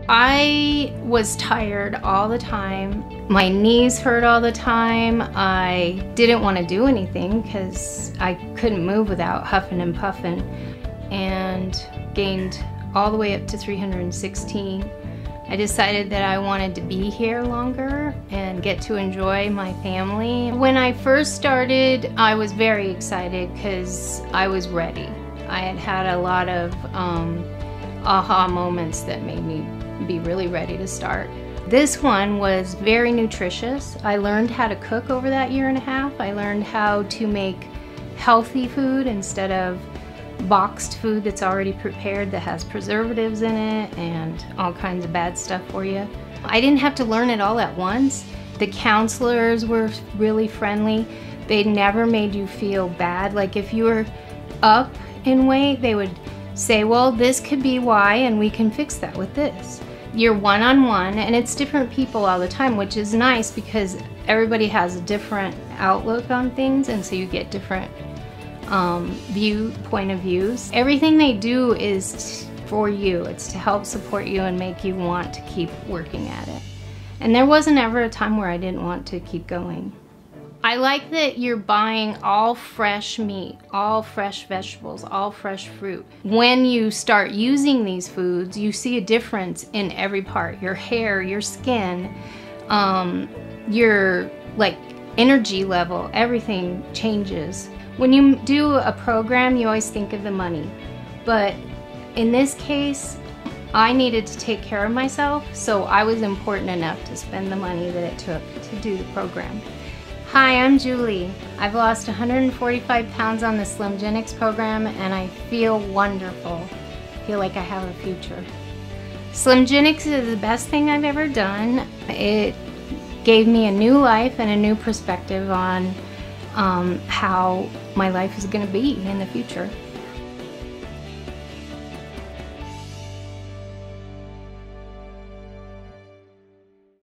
I was tired all the time. My knees hurt all the time. I didn't want to do anything because I couldn't move without huffing and puffing, and gained all the way up to 316. I decided that I wanted to be here longer and get to enjoy my family. When I first started, I was very excited because I was ready. I had had a lot of aha moments that made me be really ready to start. This one was very nutritious. I learned how to cook over that year and a half. I learned how to make healthy food instead of boxed food that's already prepared that has preservatives in it and all kinds of bad stuff for you. I didn't have to learn it all at once. The counselors were really friendly. They never made you feel bad. Like if you were up in weight, they would say, well, this could be why, and we can fix that with this. You're one-on-one, and it's different people all the time, which is nice because everybody has a different outlook on things, and so you get different point of views. Everything they do is for you. It's to help support you and make you want to keep working at it. And there wasn't ever a time where I didn't want to keep going. I like that you're buying all fresh meat, all fresh vegetables, all fresh fruit. When you start using these foods, you see a difference in every part. Your hair, your skin, your energy level, everything changes. When you do a program, you always think of the money. But in this case, I needed to take care of myself, so I was important enough to spend the money that it took to do the program. Hi, I'm Julie. I've lost 145 pounds on the Slimgenics program, and I feel wonderful. I feel like I have a future. Slimgenics is the best thing I've ever done. It gave me a new life and a new perspective on how my life is going to be in the future.